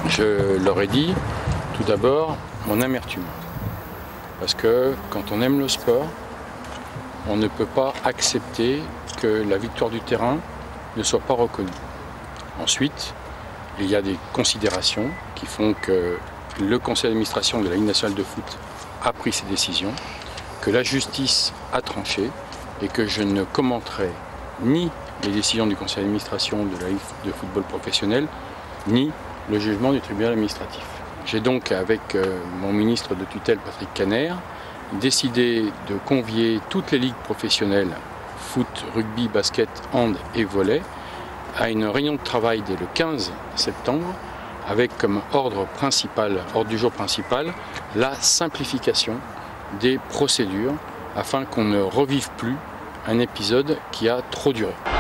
Je leur ai dit tout d'abord mon amertume. Parce que quand on aime le sport, on ne peut pas accepter que la victoire du terrain ne soit pas reconnue. Ensuite, il y a des considérations qui font que le conseil d'administration de la Ligue nationale de foot a pris ses décisions, que la justice a tranché et que je ne commenterai ni les décisions du conseil d'administration de la Ligue de football professionnel, ni le jugement du tribunal administratif. J'ai donc, avec mon ministre de tutelle Patrick Caner, décidé de convier toutes les ligues professionnelles, foot, rugby, basket, hand et volley, à une réunion de travail dès le 15 septembre, avec comme ordre du jour principal, la simplification des procédures, afin qu'on ne revive plus un épisode qui a trop duré.